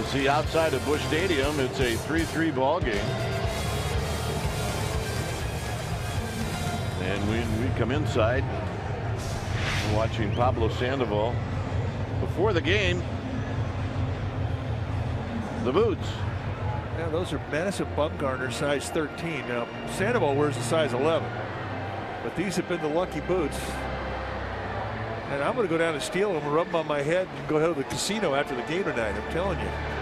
See, outside of Busch Stadium, it's a 3-3 ball game. And when we come inside, we're watching Pablo Sandoval before the game. The boots. Yeah, those are Madison Bumgarner size 13. Now Sandoval wears a size 11, but these have been the lucky boots. And I'm going to go down and steal them and rub them on my head and go to the casino after the game tonight. I'm telling you.